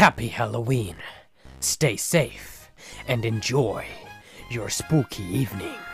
Happy Halloween. Stay safe and enjoy your spooky evening.